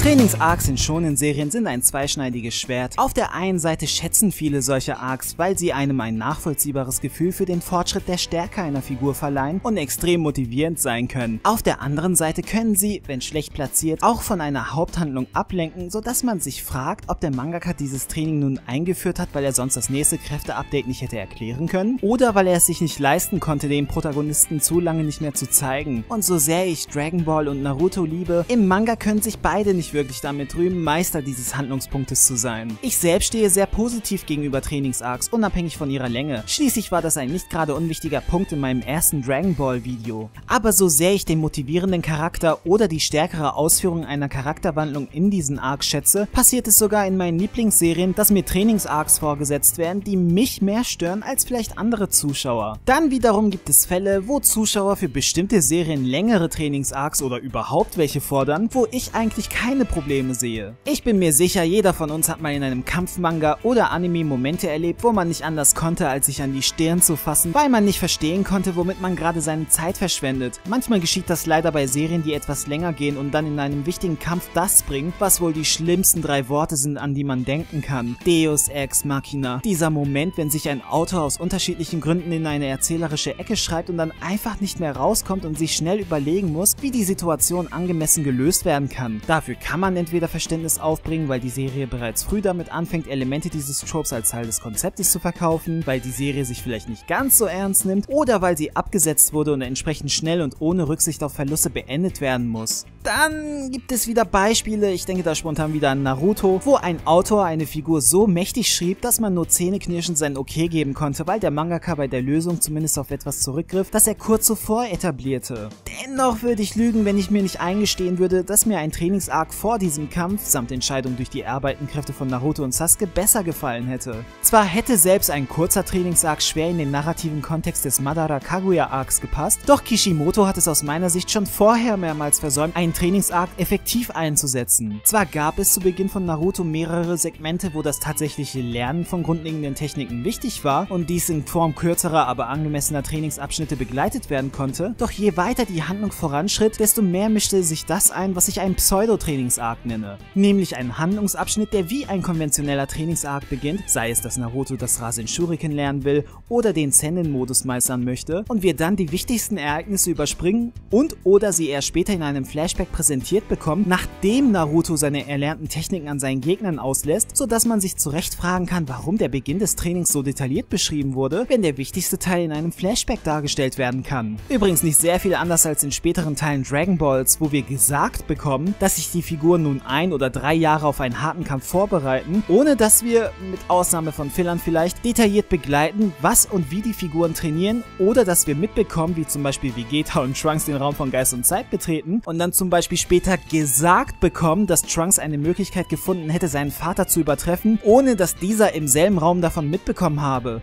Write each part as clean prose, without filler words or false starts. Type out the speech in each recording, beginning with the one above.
Trainings-Arcs in Shonen-Serien sind ein zweischneidiges Schwert. Auf der einen Seite schätzen viele solche Arcs, weil sie einem ein nachvollziehbares Gefühl für den Fortschritt der Stärke einer Figur verleihen und extrem motivierend sein können. Auf der anderen Seite können sie, wenn schlecht platziert, auch von einer Haupthandlung ablenken, sodass man sich fragt, ob der Mangaka dieses Training nun eingeführt hat, weil er sonst das nächste Kräfte-Update nicht hätte erklären können, oder weil er es sich nicht leisten konnte, den Protagonisten zu lange nicht mehr zu zeigen. Und so sehr ich Dragon Ball und Naruto liebe, im Manga können sich beide nicht wirklich damit rühmen, Meister dieses Handlungspunktes zu sein. Ich selbst stehe sehr positiv gegenüber Trainings-Arcs, unabhängig von ihrer Länge. Schließlich war das ein nicht gerade unwichtiger Punkt in meinem ersten Dragon Ball Video. Aber so sehr ich den motivierenden Charakter oder die stärkere Ausführung einer Charakterwandlung in diesen Arcs schätze, passiert es sogar in meinen Lieblingsserien, dass mir Trainings-Arcs vorgesetzt werden, die mich mehr stören als vielleicht andere Zuschauer. Dann wiederum gibt es Fälle, wo Zuschauer für bestimmte Serien längere Trainings-Arcs oder überhaupt welche fordern, wo ich eigentlich keine Probleme sehe. Ich bin mir sicher, jeder von uns hat mal in einem Kampfmanga oder Anime Momente erlebt, wo man nicht anders konnte, als sich an die Stirn zu fassen, weil man nicht verstehen konnte, womit man gerade seine Zeit verschwendet. Manchmal geschieht das leider bei Serien, die etwas länger gehen und dann in einem wichtigen Kampf das bringen, was wohl die schlimmsten 3 Worte sind, an die man denken kann. Deus Ex Machina. Dieser Moment, wenn sich ein Autor aus unterschiedlichen Gründen in eine erzählerische Ecke schreibt und dann einfach nicht mehr rauskommt und sich schnell überlegen muss, wie die Situation angemessen gelöst werden kann. Dafür kann man entweder Verständnis aufbringen, weil die Serie bereits früh damit anfängt, Elemente dieses Tropes als Teil des Konzeptes zu verkaufen, weil die Serie sich vielleicht nicht ganz so ernst nimmt oder weil sie abgesetzt wurde und entsprechend schnell und ohne Rücksicht auf Verluste beendet werden muss. Dann gibt es wieder Beispiele, ich denke da spontan wieder an Naruto, wo ein Autor eine Figur so mächtig schrieb, dass man nur zähneknirschend sein Okay geben konnte, weil der Mangaka bei der Lösung zumindest auf etwas zurückgriff, das er kurz zuvor etablierte. Dennoch würde ich lügen, wenn ich mir nicht eingestehen würde, dass mir ein Trainings-Arc vor diesem Kampf, samt Entscheidung durch die Arbeitenkräfte von Naruto und Sasuke, besser gefallen hätte. Zwar hätte selbst ein kurzer Trainings-Arc schwer in den narrativen Kontext des Madara Kaguya-Arcs gepasst, doch Kishimoto hat es aus meiner Sicht schon vorher mehrmals versäumt, einen Trainings-Arc effektiv einzusetzen. Zwar gab es zu Beginn von Naruto mehrere Segmente, wo das tatsächliche Lernen von grundlegenden Techniken wichtig war und dies in Form kürzerer, aber angemessener Trainingsabschnitte begleitet werden konnte, doch je weiter die Handlung voranschritt, desto mehr mischte sich das ein, was ich einen Pseudo-Trainings-Arc nenne. Nämlich ein Handlungsabschnitt, der wie ein konventioneller Trainings-Arc beginnt, sei es, dass Naruto das Rasen Shuriken lernen will oder den Zenin-Modus meistern möchte und wir dann die wichtigsten Ereignisse überspringen und oder sie erst später in einem Flashback präsentiert bekommen, nachdem Naruto seine erlernten Techniken an seinen Gegnern auslässt, sodass man sich zu Recht fragen kann, warum der Beginn des Trainings so detailliert beschrieben wurde, wenn der wichtigste Teil in einem Flashback dargestellt werden kann. Übrigens nicht sehr viel anders als in späteren Teilen Dragon Balls, wo wir gesagt bekommen, dass sich die Figuren nun 1 oder 3 Jahre auf einen harten Kampf vorbereiten, ohne dass wir, mit Ausnahme von Fillern vielleicht, detailliert begleiten, was und wie die Figuren trainieren oder dass wir mitbekommen, wie zum Beispiel Vegeta und Trunks den Raum von Geist und Zeit betreten und dann zum Beispiel später gesagt bekommen, dass Trunks eine Möglichkeit gefunden hätte, seinen Vater zu übertreffen, ohne dass dieser im selben Raum davon mitbekommen habe.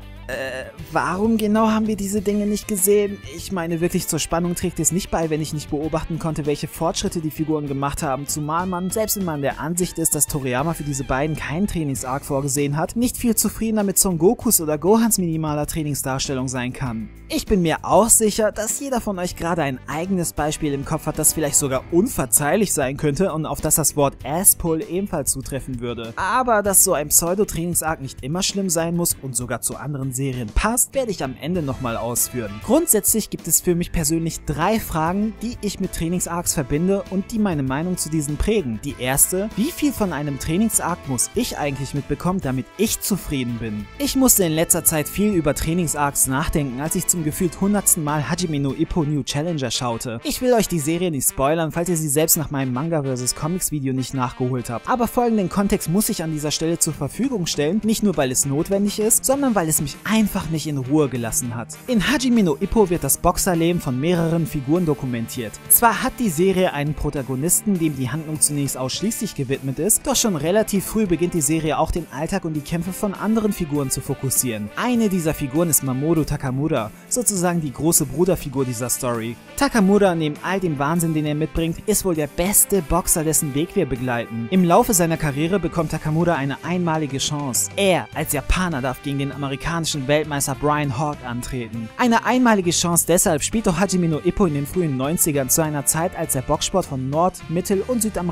Warum genau haben wir diese Dinge nicht gesehen? Ich meine, wirklich zur Spannung trägt es nicht bei, wenn ich nicht beobachten konnte, welche Fortschritte die Figuren gemacht haben, zumal man, selbst wenn man der Ansicht ist, dass Toriyama für diese beiden keinen Trainings-Arc vorgesehen hat, nicht viel zufriedener mit Son Gokus oder Gohans minimaler Trainingsdarstellung sein kann. Ich bin mir auch sicher, dass jeder von euch gerade ein eigenes Beispiel im Kopf hat, das vielleicht sogar unverzeihlich sein könnte und auf das das Wort Asspull ebenfalls zutreffen würde. Aber dass so ein Pseudo-Trainings-Arc nicht immer schlimm sein muss und sogar zu anderen Serien passt, werde ich am Ende nochmal ausführen. Grundsätzlich gibt es für mich persönlich 3 Fragen, die ich mit Trainings-Arcs verbinde und die meine Meinung zu diesen prägen. Die erste: Wie viel von einem Trainings-Arc muss ich eigentlich mitbekommen, damit ich zufrieden bin? Ich musste in letzter Zeit viel über Trainings-Arcs nachdenken, als ich zum gefühlt 100. Mal Hajime no Ippo New Challenger schaute. Ich will euch die Serie nicht spoilern, falls ihr sie selbst nach meinem Manga vs. Comics Video nicht nachgeholt habt. Aber folgenden Kontext muss ich an dieser Stelle zur Verfügung stellen, nicht nur weil es notwendig ist, sondern weil es mich einfach nicht in Ruhe gelassen hat. In Hajime no Ippo wird das Boxerleben von mehreren Figuren dokumentiert. Zwar hat die Serie einen Protagonisten, dem die Handlung zunächst ausschließlich gewidmet ist, doch schon relativ früh beginnt die Serie auch den Alltag und die Kämpfe von anderen Figuren zu fokussieren. Eine dieser Figuren ist Mamoru Takamura, sozusagen die große Bruderfigur dieser Story. Takamura, neben all dem Wahnsinn, den er mitbringt, ist wohl der beste Boxer, dessen Weg wir begleiten. Im Laufe seiner Karriere bekommt Takamura eine einmalige Chance. Er als Japaner darf gegen den amerikanischen Weltmeister Brian Hawk antreten. Eine einmalige Chance deshalb spielt doch Hajime no Ippo in den frühen 90ern zu einer Zeit, als der Boxsport von Nord-, Mittel- und Südamerika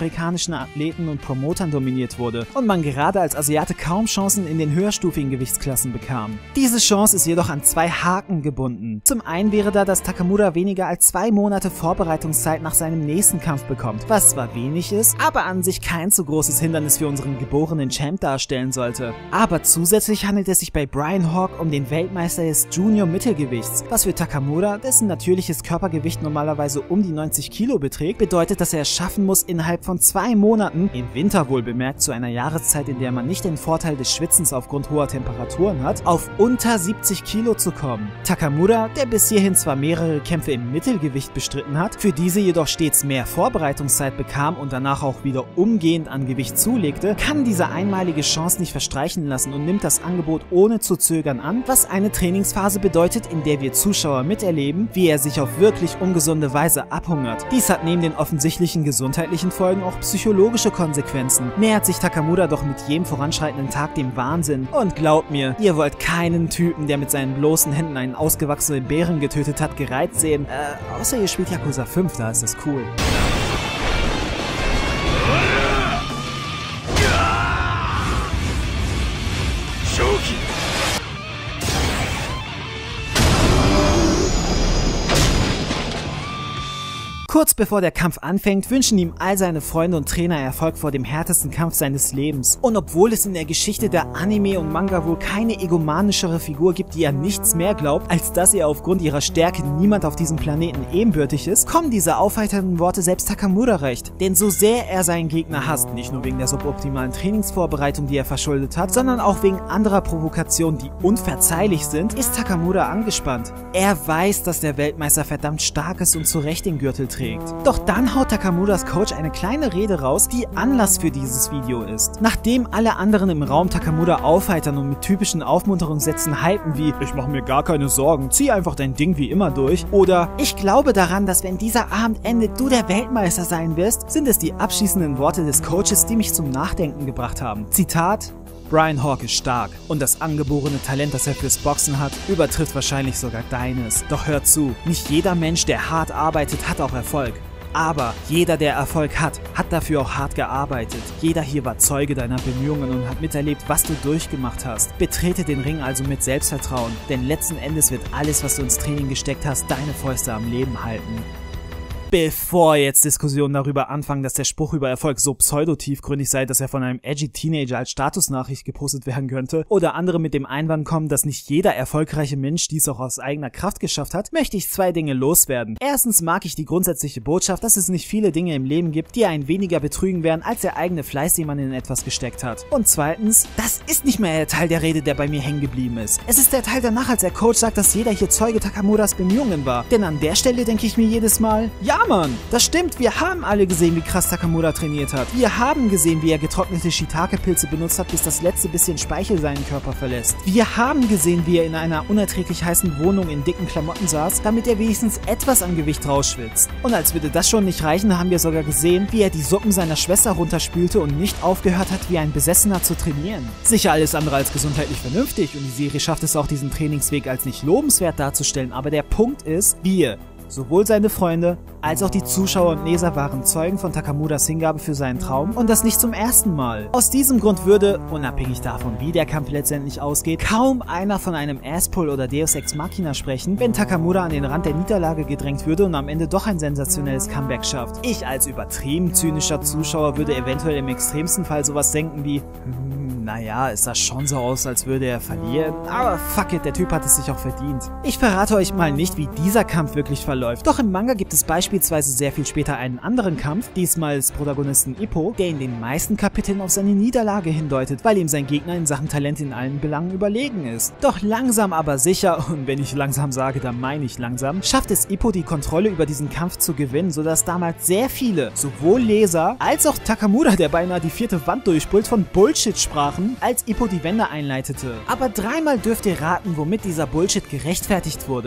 amerikanischen Athleten und Promotern dominiert wurde und man gerade als Asiate kaum Chancen in den höherstufigen Gewichtsklassen bekam. Diese Chance ist jedoch an zwei Haken gebunden. Zum einen wäre da, dass Takamura weniger als 2 Monate Vorbereitungszeit nach seinem nächsten Kampf bekommt, was zwar wenig ist, aber an sich kein so großes Hindernis für unseren geborenen Champ darstellen sollte. Aber zusätzlich handelt es sich bei Brian Hawk um den Weltmeister des Junior-Mittelgewichts, was für Takamura, dessen natürliches Körpergewicht normalerweise um die 90 Kilo beträgt, bedeutet, dass er es schaffen muss, innerhalb von 2 Monaten, im Winter wohl bemerkt, zu einer Jahreszeit, in der man nicht den Vorteil des Schwitzens aufgrund hoher Temperaturen hat, auf unter 70 Kilo zu kommen. Takamura, der bis hierhin zwar mehrere Kämpfe im Mittelgewicht bestritten hat, für diese jedoch stets mehr Vorbereitungszeit bekam und danach auch wieder umgehend an Gewicht zulegte, kann diese einmalige Chance nicht verstreichen lassen und nimmt das Angebot ohne zu zögern an, was eine Trainingsphase bedeutet, in der wir Zuschauer miterleben, wie er sich auf wirklich ungesunde Weise abhungert. Dies hat neben den offensichtlichen gesundheitlichen Folgen auch psychologische Konsequenzen. Nähert sich Takamura doch mit jedem voranschreitenden Tag dem Wahnsinn. Und glaubt mir, ihr wollt keinen Typen, der mit seinen bloßen Händen einen ausgewachsenen Bären getötet hat, gereizt sehen. Außer ihr spielt Yakuza 5, da ist das cool. Kurz bevor der Kampf anfängt, wünschen ihm all seine Freunde und Trainer Erfolg vor dem härtesten Kampf seines Lebens. Und obwohl es in der Geschichte der Anime und Manga wohl keine egomanischere Figur gibt, die an nichts mehr glaubt, als dass ihr aufgrund ihrer Stärke niemand auf diesem Planeten ebenbürtig ist, kommen diese aufheiternden Worte selbst Takamura recht. Denn so sehr er seinen Gegner hasst, nicht nur wegen der suboptimalen Trainingsvorbereitung, die er verschuldet hat, sondern auch wegen anderer Provokationen, die unverzeihlich sind, ist Takamura angespannt. Er weiß, dass der Weltmeister verdammt stark ist und zu Recht den Gürtel trägt. Doch dann haut Takamuras Coach eine kleine Rede raus, die Anlass für dieses Video ist. Nachdem alle anderen im Raum Takamura aufheitern und mit typischen Aufmunterungssätzen hypen wie „Ich mach mir gar keine Sorgen, zieh einfach dein Ding wie immer durch" oder „Ich glaube daran, dass wenn dieser Abend endet, du der Weltmeister sein wirst", sind es die abschließenden Worte des Coaches, die mich zum Nachdenken gebracht haben. Zitat: Brian Hawk ist stark und das angeborene Talent, das er fürs Boxen hat, übertrifft wahrscheinlich sogar deines. Doch hör zu, nicht jeder Mensch, der hart arbeitet, hat auch Erfolg. Aber jeder, der Erfolg hat, hat dafür auch hart gearbeitet. Jeder hier war Zeuge deiner Bemühungen und hat miterlebt, was du durchgemacht hast. Betrete den Ring also mit Selbstvertrauen, denn letzten Endes wird alles, was du ins Training gesteckt hast, deine Fäuste am Leben halten. Bevor jetzt Diskussionen darüber anfangen, dass der Spruch über Erfolg so pseudo-tiefgründig sei, dass er von einem edgy Teenager als Statusnachricht gepostet werden könnte, oder andere mit dem Einwand kommen, dass nicht jeder erfolgreiche Mensch dies auch aus eigener Kraft geschafft hat, möchte ich 2 Dinge loswerden. Erstens mag ich die grundsätzliche Botschaft, dass es nicht viele Dinge im Leben gibt, die einen weniger betrügen werden, als der eigene Fleiß, den man in etwas gesteckt hat. Und zweitens, das ist nicht mehr der Teil der Rede, der bei mir hängen geblieben ist. Es ist der Teil danach, als der Coach sagt, dass jeder hier Zeuge Takamuras Bemühungen war. Denn an der Stelle denke ich mir jedes Mal, ja Mann, das stimmt, wir haben alle gesehen, wie krass Takamura trainiert hat. Wir haben gesehen, wie er getrocknete Shiitake-Pilze benutzt hat, bis das letzte bisschen Speichel seinen Körper verlässt. Wir haben gesehen, wie er in einer unerträglich heißen Wohnung in dicken Klamotten saß, damit er wenigstens etwas an Gewicht rausschwitzt. Und als würde das schon nicht reichen, haben wir sogar gesehen, wie er die Suppen seiner Schwester runterspülte und nicht aufgehört hat, wie ein Besessener zu trainieren. Sicher alles andere als gesundheitlich vernünftig und die Serie schafft es auch, diesen Trainingsweg als nicht lobenswert darzustellen, aber der Punkt ist, wir, sowohl seine Freunde als auch die Zuschauer und Leser waren Zeugen von Takamuras Hingabe für seinen Traum und das nicht zum ersten Mal. Aus diesem Grund würde, unabhängig davon wie der Kampf letztendlich ausgeht, kaum einer von einem Asspull oder Deus Ex Machina sprechen, wenn Takamura an den Rand der Niederlage gedrängt würde und am Ende doch ein sensationelles Comeback schafft. Ich als übertrieben zynischer Zuschauer würde eventuell im extremsten Fall sowas denken wie naja, es sah schon so aus, als würde er verlieren, aber fuck it, der Typ hat es sich auch verdient. Ich verrate euch mal nicht, wie dieser Kampf wirklich verläuft, doch im Manga gibt es beispielsweise sehr viel später einen anderen Kampf, diesmal des Protagonisten Ippo, der in den meisten Kapiteln auf seine Niederlage hindeutet, weil ihm sein Gegner in Sachen Talent in allen Belangen überlegen ist. Doch langsam aber sicher, und wenn ich langsam sage, dann meine ich langsam, schafft es Ippo die Kontrolle über diesen Kampf zu gewinnen, sodass damals sehr viele, sowohl Leser als auch Takamura, der beinahe die 4. Wand durchbrüllt, von Bullshit sprachen, als Ippo die Wende einleitete. Aber dreimal dürft ihr raten, womit dieser Bullshit gerechtfertigt wurde.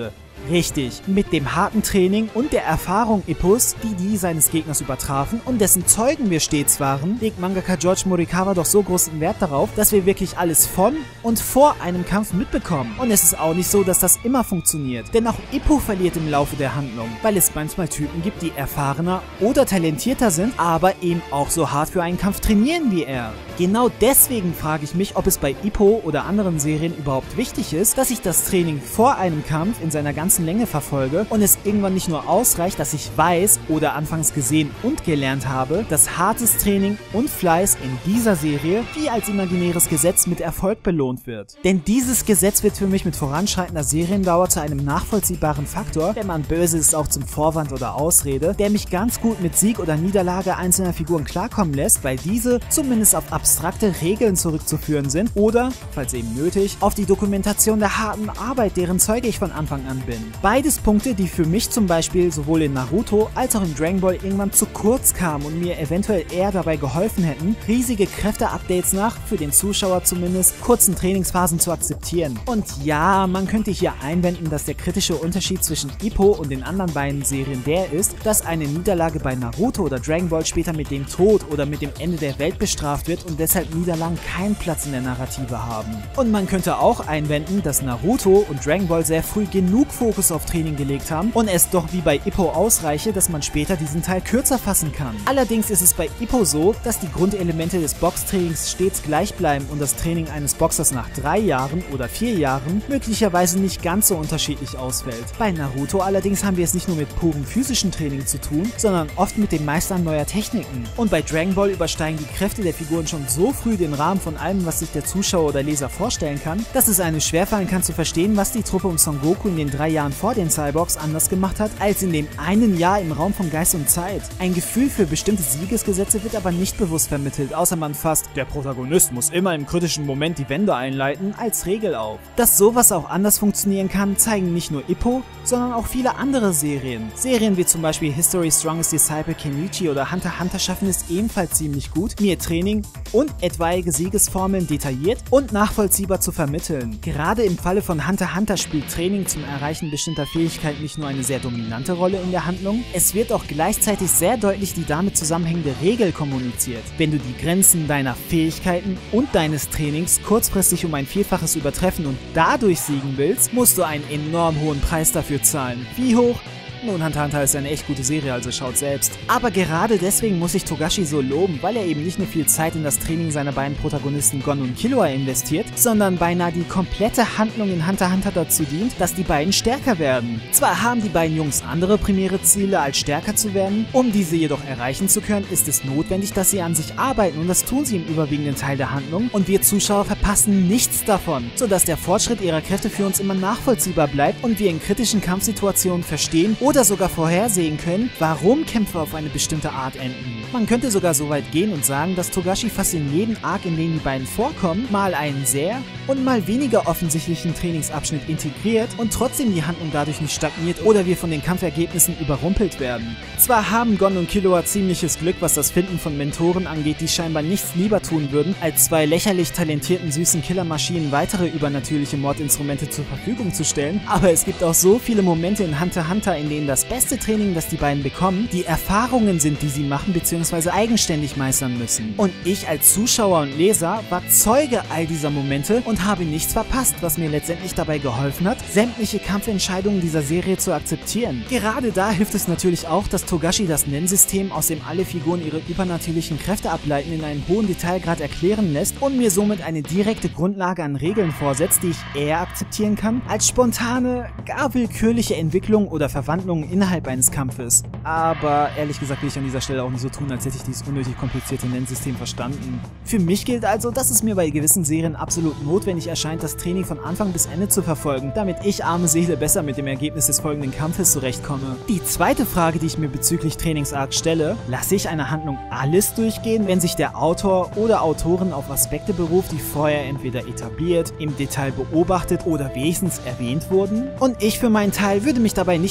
Richtig, mit dem harten Training und der Erfahrung Ippos, die seines Gegners übertrafen und dessen Zeugen wir stets waren, legt Mangaka George Morikawa doch so großen Wert darauf, dass wir wirklich alles von und vor einem Kampf mitbekommen. Und es ist auch nicht so, dass das immer funktioniert, denn auch Ippo verliert im Laufe der Handlung, weil es manchmal Typen gibt, die erfahrener oder talentierter sind, aber eben auch so hart für einen Kampf trainieren wie er. Genau deswegen frage ich mich, ob es bei Ippo oder anderen Serien überhaupt wichtig ist, dass ich das Training vor einem Kampf in seiner ganzen Länge verfolge und es irgendwann nicht nur ausreicht, dass ich weiß oder anfangs gesehen und gelernt habe, dass hartes Training und Fleiß in dieser Serie wie als imaginäres Gesetz mit Erfolg belohnt wird. Denn dieses Gesetz wird für mich mit voranschreitender Seriendauer zu einem nachvollziehbaren Faktor, wenn man böse ist auch zum Vorwand oder Ausrede, der mich ganz gut mit Sieg oder Niederlage einzelner Figuren klarkommen lässt, weil diese zumindest auf abstrakte Regeln zurückzuführen sind oder, falls eben nötig, auf die Dokumentation der harten Arbeit, deren Zeuge ich von Anfang an bin. Beides Punkte, die für mich zum Beispiel sowohl in Naruto als auch in Dragon Ball irgendwann zu kurz kamen und mir eventuell eher dabei geholfen hätten, riesige Kräfte-Updates nach, für den Zuschauer zumindest, kurzen Trainingsphasen zu akzeptieren. Und ja, man könnte hier einwenden, dass der kritische Unterschied zwischen Ippo und den anderen beiden Serien der ist, dass eine Niederlage bei Naruto oder Dragon Ball später mit dem Tod oder mit dem Ende der Welt bestraft wird und deshalb Niederlagen keinen Platz in der Narrative haben. Und man könnte auch einwenden, dass Naruto und Dragon Ball sehr früh genug Fokus auf Training gelegt haben und es doch wie bei Ippo ausreiche, dass man später diesen Teil kürzer fassen kann. Allerdings ist es bei Ippo so, dass die Grundelemente des Boxtrainings stets gleich bleiben und das Training eines Boxers nach 3 Jahren oder 4 Jahren möglicherweise nicht ganz so unterschiedlich ausfällt. Bei Naruto allerdings haben wir es nicht nur mit purem physischen Training zu tun, sondern oft mit dem Meistern neuer Techniken. Und bei Dragon Ball übersteigen die Kräfte der Figuren schon so früh den Rahmen von allem, was sich der Zuschauer oder Leser vorstellen kann, dass es einem schwerfallen kann zu verstehen, was die Truppe um Son Goku in den 3 Jahren vor den Cyborgs anders gemacht hat, als in dem einen Jahr im Raum von Geist und Zeit. Ein Gefühl für bestimmte Siegesgesetze wird aber nicht bewusst vermittelt, außer man fasst, der Protagonist muss immer im kritischen Moment die Wende einleiten, als Regel auf. Dass sowas auch anders funktionieren kann, zeigen nicht nur Ippo, sondern auch viele andere Serien. Serien wie zum Beispiel History's Strongest Disciple Kenichi oder Hunter x Hunter schaffen es ebenfalls ziemlich gut, mir Training und etwaige Siegesformeln detailliert und nachvollziehbar zu vermitteln. Gerade im Falle von Hunter x Hunter spielt Training zum Erreichen bestimmter Fähigkeiten nicht nur eine sehr dominante Rolle in der Handlung, es wird auch gleichzeitig sehr deutlich die damit zusammenhängende Regel kommuniziert. Wenn du die Grenzen deiner Fähigkeiten und deines Trainings kurzfristig um ein Vielfaches übertreffen und dadurch siegen willst, musst du einen enorm hohen Preis dafür zahlen. Wie hoch? Nun, Hunter x Hunter ist eine echt gute Serie, also schaut selbst. Aber gerade deswegen muss ich Togashi so loben, weil er eben nicht nur viel Zeit in das Training seiner beiden Protagonisten Gon und Killua investiert, sondern beinahe die komplette Handlung in Hunter x Hunter dazu dient, dass die beiden stärker werden. Zwar haben die beiden Jungs andere primäre Ziele, als stärker zu werden, um diese jedoch erreichen zu können, ist es notwendig, dass sie an sich arbeiten und das tun sie im überwiegenden Teil der Handlung und wir Zuschauer verpassen nichts davon, sodass der Fortschritt ihrer Kräfte für uns immer nachvollziehbar bleibt und wir in kritischen Kampfsituationen verstehen oder sogar vorhersehen können, warum Kämpfe auf eine bestimmte Art enden. Man könnte sogar so weit gehen und sagen, dass Togashi fast in jedem Arc, in dem die beiden vorkommen, mal einen sehr und mal weniger offensichtlichen Trainingsabschnitt integriert und trotzdem die Handlung dadurch nicht stagniert oder wir von den Kampfergebnissen überrumpelt werden. Zwar haben Gon und Killua ziemliches Glück, was das Finden von Mentoren angeht, die scheinbar nichts lieber tun würden, als 2 lächerlich talentierten süßen Killermaschinen weitere übernatürliche Mordinstrumente zur Verfügung zu stellen, aber es gibt auch so viele Momente in Hunter x Hunter, in denen das beste Training, das die beiden bekommen, die Erfahrungen sind, die sie machen bzw. eigenständig meistern müssen. Und ich als Zuschauer und Leser war Zeuge all dieser Momente und habe nichts verpasst, was mir letztendlich dabei geholfen hat, sämtliche Kampfentscheidungen dieser Serie zu akzeptieren. Gerade da hilft es natürlich auch, dass Togashi das Nennsystem, aus dem alle Figuren ihre übernatürlichen Kräfte ableiten, in einem hohen Detailgrad erklären lässt und mir somit eine direkte Grundlage an Regeln vorsetzt, die ich eher akzeptieren kann, als spontane, gar willkürliche Entwicklung oder Verwandlung innerhalb eines Kampfes. Aber ehrlich gesagt will ich an dieser Stelle auch nicht so tun, als hätte ich dieses unnötig komplizierte Nennsystem verstanden. Für mich gilt also, dass es mir bei gewissen Serien absolut notwendig erscheint, das Training von Anfang bis Ende zu verfolgen, damit ich, arme Seele, besser mit dem Ergebnis des folgenden Kampfes zurechtkomme. Die zweite Frage, die ich mir bezüglich Trainingsarcs stelle: Lasse ich einer Handlung alles durchgehen, wenn sich der Autor oder Autorin auf Aspekte beruft, die vorher entweder etabliert, im Detail beobachtet oder wenigstens erwähnt wurden? Und ich für meinen Teil würde mich dabei nicht nur bloß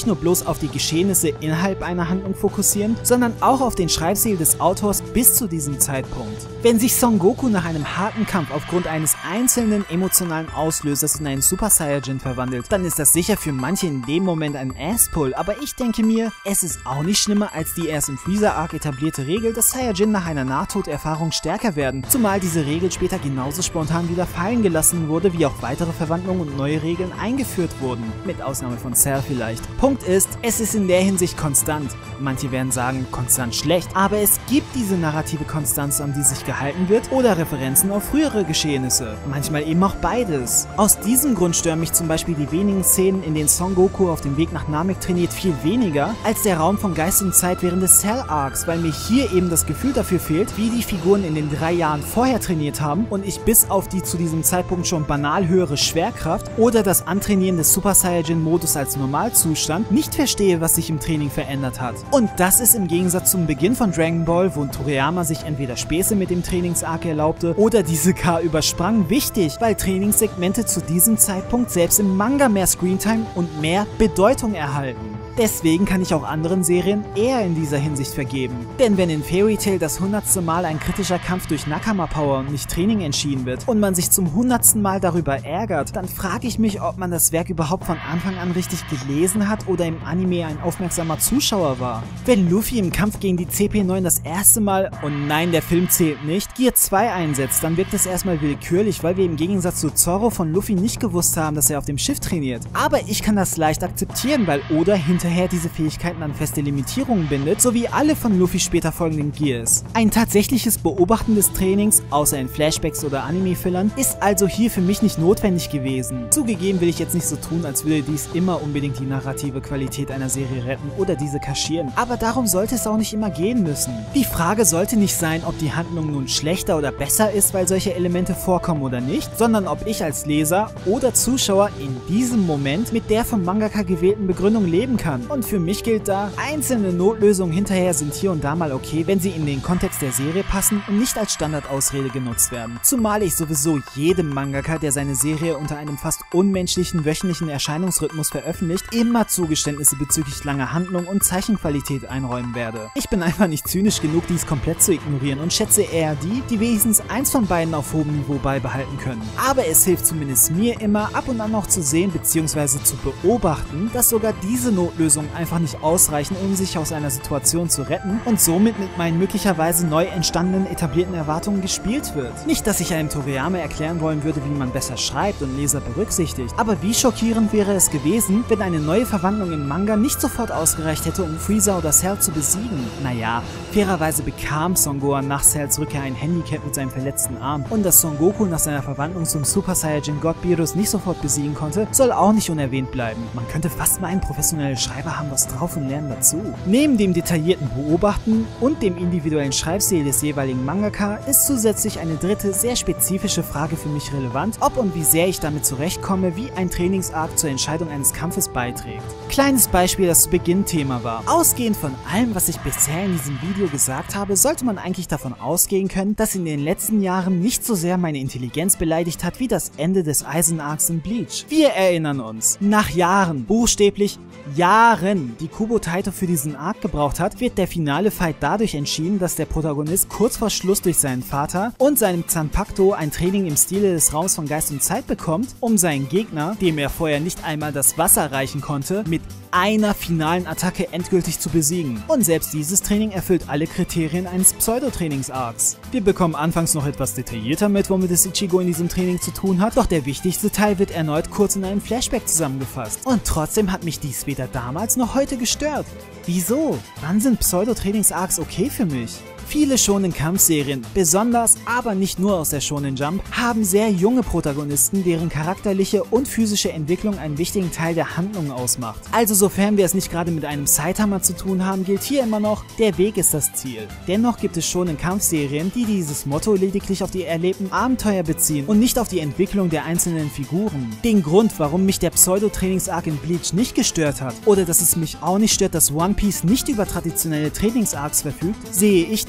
auf die Geschehnisse innerhalb einer Handlung fokussieren, sondern auch auf den Schreibstil des Autors bis zu diesem Zeitpunkt. Wenn sich Son Goku nach einem harten Kampf aufgrund eines einzelnen emotionalen Auslösers in einen Super Saiyajin verwandelt, dann ist das sicher für manche in dem Moment ein Asspull, aber ich denke mir, es ist auch nicht schlimmer als die erst im Freezer-Arc etablierte Regel, dass Saiyajin nach einer Nahtoderfahrung stärker werden, zumal diese Regel später genauso spontan wieder fallen gelassen wurde, wie auch weitere Verwandlungen und neue Regeln eingeführt wurden, mit Ausnahme von Cell vielleicht. Punkt ist, es ist in der Hinsicht konstant. Manche werden sagen, konstant schlecht, aber es gibt diese narrative Konstanz, an die sich gehalten wird, oder Referenzen auf frühere Geschehnisse. Manchmal eben auch beides. Aus diesem Grund stören mich zum Beispiel die wenigen Szenen, in denen Son Goku auf dem Weg nach Namek trainiert, viel weniger als der Raum von Geist und Zeit während des Cell Arcs, weil mir hier eben das Gefühl dafür fehlt, wie die Figuren in den 3 Jahren vorher trainiert haben und ich bis auf die zu diesem Zeitpunkt schon banal höhere Schwerkraft oder das Antrainieren des Super Saiyajin Modus als Normalzustand nicht verstehe, was sich im Training verändert hat. Und das ist im Gegensatz zum Beginn von Dragon Ball, wo Toriyama sich entweder Späße mit dem Trainings-Arc erlaubte oder diese gar übersprang, wichtig, weil Trainingssegmente zu diesem Zeitpunkt selbst im Manga mehr Screentime und mehr Bedeutung erhalten. Deswegen kann ich auch anderen Serien eher in dieser Hinsicht vergeben. Denn wenn in Fairy Tail das 100. Mal ein kritischer Kampf durch Nakama-Power und nicht Training entschieden wird und man sich zum 100. Mal darüber ärgert, dann frage ich mich, ob man das Werk überhaupt von Anfang an richtig gelesen hat oder im Anime ein aufmerksamer Zuschauer war. Wenn Luffy im Kampf gegen die CP9 das erste Mal, und nein, der Film zählt nicht, Gear 2 einsetzt, dann wirkt es erstmal willkürlich, weil wir im Gegensatz zu Zorro von Luffy nicht gewusst haben, dass er auf dem Schiff trainiert. Aber ich kann das leicht akzeptieren, weil Oda hinterher diese Fähigkeiten an feste Limitierungen bindet, sowie alle von Luffy später folgenden Gears. Ein tatsächliches Beobachten des Trainings, außer in Flashbacks oder Anime-Fillern, ist also hier für mich nicht notwendig gewesen. Zugegeben will ich jetzt nicht so tun, als würde dies immer unbedingt die narrative Qualität einer Serie retten oder diese kaschieren, aber darum sollte es auch nicht immer gehen müssen. Die Frage sollte nicht sein, ob die Handlung nun schlechter oder besser ist, weil solche Elemente vorkommen oder nicht, sondern ob ich als Leser oder Zuschauer in diesem Moment mit der vom Mangaka gewählten Begründung leben kann. Und für mich gilt da, einzelne Notlösungen hinterher sind hier und da mal okay, wenn sie in den Kontext der Serie passen und nicht als Standardausrede genutzt werden. Zumal ich sowieso jedem Mangaka, der seine Serie unter einem fast unmenschlichen wöchentlichen Erscheinungsrhythmus veröffentlicht, immer Zugeständnisse bezüglich langer Handlung und Zeichenqualität einräumen werde. Ich bin einfach nicht zynisch genug, dies komplett zu ignorieren und schätze eher die wenigstens eins von beiden auf hohem Niveau beibehalten können. Aber es hilft zumindest mir immer, ab und an noch zu sehen bzw. zu beobachten, dass sogar diese Notlösungen einfach nicht ausreichen, um sich aus einer Situation zu retten und somit mit meinen möglicherweise neu entstandenen etablierten Erwartungen gespielt wird. Nicht, dass ich einem Toriyama erklären wollen würde, wie man besser schreibt und Leser berücksichtigt, aber wie schockierend wäre es gewesen, wenn eine neue Verwandlung im Manga nicht sofort ausgereicht hätte, um Freezer oder Cell zu besiegen. Naja, fairerweise bekam Son Gohan nach Cells Rückkehr ein Handicap mit seinem verletzten Arm und dass Son Goku nach seiner Verwandlung zum Super Saiyajin God Beerus nicht sofort besiegen konnte, soll auch nicht unerwähnt bleiben. Man könnte fast meinen, professionelle Schreiber haben was drauf und lernen dazu. Neben dem detaillierten Beobachten und dem individuellen Schreibstil des jeweiligen Mangaka ist zusätzlich eine dritte, sehr spezifische Frage für mich relevant, ob und wie sehr ich damit zurechtkomme, wie ein Trainingsarc zur Entscheidung eines Kampfes beiträgt. Kleines Beispiel, das zu Beginn Thema war. Ausgehend von allem, was ich bisher in diesem Video gesagt habe, sollte man eigentlich davon ausgehen können, dass in den letzten Jahren nicht so sehr meine Intelligenz beleidigt hat, wie das Ende des Eisen-Arcs in Bleach. Wir erinnern uns. Nach Jahren, buchstäblich Jahren, die Kubo Taito für diesen Arc gebraucht hat, wird der finale Fight dadurch entschieden, dass der Protagonist kurz vor Schluss durch seinen Vater und seinem Zanpakuto ein Training im Stile des Raums von Geist und Zeit bekommt, um seinen Gegner, dem er vorher nicht einmal das Wasser reichen konnte, mit einer finalen Attacke endgültig zu besiegen. Und selbst dieses Training erfüllt alle Kriterien eines Pseudo-Trainings-Arcs. Wir bekommen anfangs noch etwas detaillierter mit, womit es Ichigo in diesem Training zu tun hat, doch der wichtigste Teil wird erneut kurz in einem Flashback zusammengefasst. Und trotzdem hat mich dies weder damals noch heute gestört. Wieso? Wann sind Pseudo-Trainings-Arcs okay für mich? Viele Shonen-Kampfserien, besonders, aber nicht nur aus der Shonen Jump, haben sehr junge Protagonisten, deren charakterliche und physische Entwicklung einen wichtigen Teil der Handlung ausmacht. Also sofern wir es nicht gerade mit einem Saitama zu tun haben, gilt hier immer noch, der Weg ist das Ziel. Dennoch gibt es Shonen-Kampfserien, die dieses Motto lediglich auf die erlebten Abenteuer beziehen und nicht auf die Entwicklung der einzelnen Figuren. Den Grund, warum mich der Pseudo-Trainings-Arc in Bleach nicht gestört hat, oder dass es mich auch nicht stört, dass One Piece nicht über traditionelle Trainings-Arcs verfügt, sehe ich da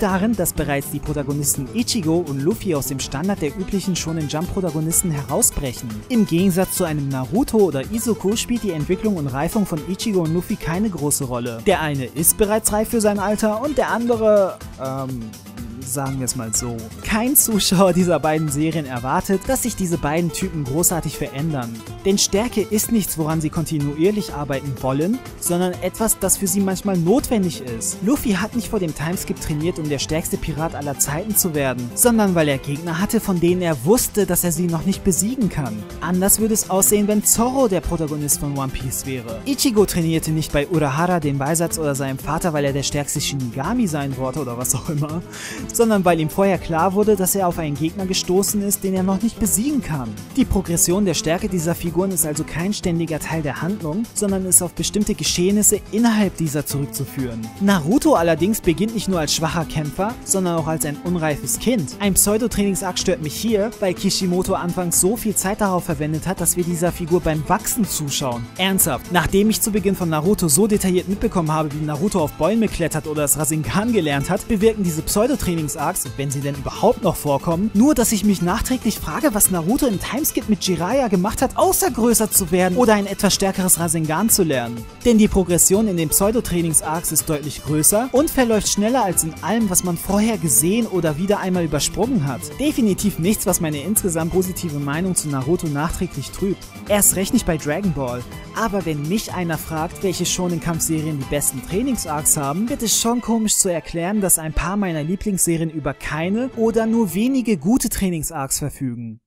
darin, dass bereits die Protagonisten Ichigo und Luffy aus dem Standard der üblichen Shonen Jump Protagonisten herausbrechen. Im Gegensatz zu einem Naruto oder Izuku spielt die Entwicklung und Reifung von Ichigo und Luffy keine große Rolle. Der eine ist bereits reif für sein Alter und der andere, sagen wir es mal so. Kein Zuschauer dieser beiden Serien erwartet, dass sich diese beiden Typen großartig verändern. Denn Stärke ist nichts, woran sie kontinuierlich arbeiten wollen, sondern etwas, das für sie manchmal notwendig ist. Luffy hat nicht vor dem Timeskip trainiert, um der stärkste Pirat aller Zeiten zu werden, sondern weil er Gegner hatte, von denen er wusste, dass er sie noch nicht besiegen kann. Anders würde es aussehen, wenn Zoro der Protagonist von One Piece wäre. Ichigo trainierte nicht bei Urahara, dem Beisatz oder seinem Vater, weil er der stärkste Shinigami sein wollte oder was auch immer, sondern weil ihm vorher klar wurde, dass er auf einen Gegner gestoßen ist, den er noch nicht besiegen kann. Die Progression der Stärke dieser Figuren ist also kein ständiger Teil der Handlung, sondern ist auf bestimmte Geschehnisse innerhalb dieser zurückzuführen. Naruto allerdings beginnt nicht nur als schwacher Kämpfer, sondern auch als ein unreifes Kind. Ein Pseudo-Trainingsarc stört mich hier, weil Kishimoto anfangs so viel Zeit darauf verwendet hat, dass wir dieser Figur beim Wachsen zuschauen. Ernsthaft, nachdem ich zu Beginn von Naruto so detailliert mitbekommen habe, wie Naruto auf Bäume klettert oder das Rasengan gelernt hat, bewirken diese Pseudo-Trainingsarcs, wenn sie denn überhaupt noch vorkommen, nur dass ich mich nachträglich frage, was Naruto im Timeskip mit Jiraiya gemacht hat, außer größer zu werden oder ein etwas stärkeres Rasengan zu lernen. Denn die Progression in den Pseudo-Trainings-Arcs ist deutlich größer und verläuft schneller als in allem, was man vorher gesehen oder wieder einmal übersprungen hat. Definitiv nichts, was meine insgesamt positive Meinung zu Naruto nachträglich trübt. Erst recht nicht bei Dragon Ball. Aber wenn mich einer fragt, welche Shonen-Kampfserien die besten Trainings-Arcs haben, wird es schon komisch zu erklären, dass ein paar meiner Lieblingsserien über keine oder nur wenige gute Trainings-Arcs verfügen.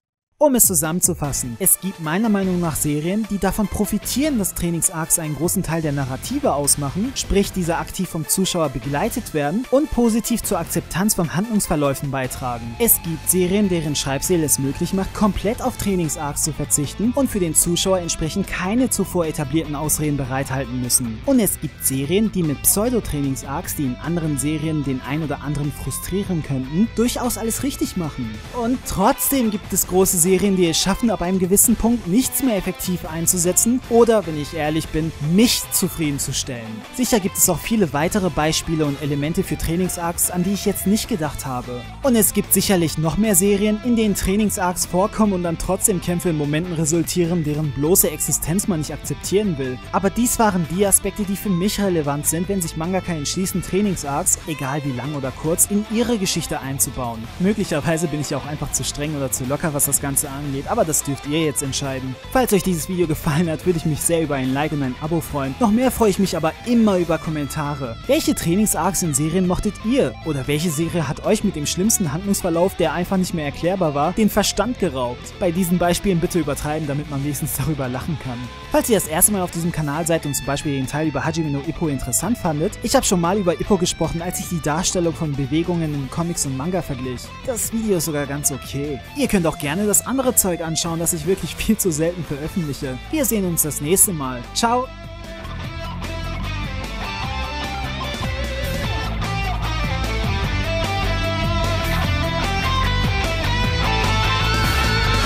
Um es zusammenzufassen, es gibt meiner Meinung nach Serien, die davon profitieren, dass Trainings-Arcs einen großen Teil der Narrative ausmachen, sprich diese aktiv vom Zuschauer begleitet werden und positiv zur Akzeptanz von Handlungsverläufen beitragen. Es gibt Serien, deren Schreibstil es möglich macht, komplett auf Trainings-Arcs zu verzichten und für den Zuschauer entsprechend keine zuvor etablierten Ausreden bereithalten müssen. Und es gibt Serien, die mit Pseudo-Trainings-Arcs, die in anderen Serien den ein oder anderen frustrieren könnten, durchaus alles richtig machen. Und trotzdem gibt es große Serien, die es schaffen, ab einem gewissen Punkt nichts mehr effektiv einzusetzen oder, wenn ich ehrlich bin, mich zufriedenzustellen. Sicher gibt es auch viele weitere Beispiele und Elemente für Trainings-Arcs, an die ich jetzt nicht gedacht habe. Und es gibt sicherlich noch mehr Serien, in denen Trainings-Arcs vorkommen und dann trotzdem Kämpfe in Momenten resultieren, deren bloße Existenz man nicht akzeptieren will. Aber dies waren die Aspekte, die für mich relevant sind, wenn sich Mangaka entschließen, Trainings-Arcs, egal wie lang oder kurz, in ihre Geschichte einzubauen. Möglicherweise bin ich auch einfach zu streng oder zu locker, was das Ganze angeht, aber das dürft ihr jetzt entscheiden. Falls euch dieses Video gefallen hat, würde ich mich sehr über ein Like und ein Abo freuen. Noch mehr freue ich mich aber immer über Kommentare. Welche Trainings-Arcs in Serien mochtet ihr? Oder welche Serie hat euch mit dem schlimmsten Handlungsverlauf, der einfach nicht mehr erklärbar war, den Verstand geraubt? Bei diesen Beispielen bitte übertreiben, damit man wenigstens darüber lachen kann. Falls ihr das erste Mal auf diesem Kanal seid und zum Beispiel den Teil über Hajime no Ippo interessant fandet, ich habe schon mal über Ippo gesprochen, als ich die Darstellung von Bewegungen in Comics und Manga verglich. Das Video ist sogar ganz okay. Ihr könnt auch gerne das andere Zeug anschauen, das ich wirklich viel zu selten veröffentliche. Wir sehen uns das nächste Mal. Ciao!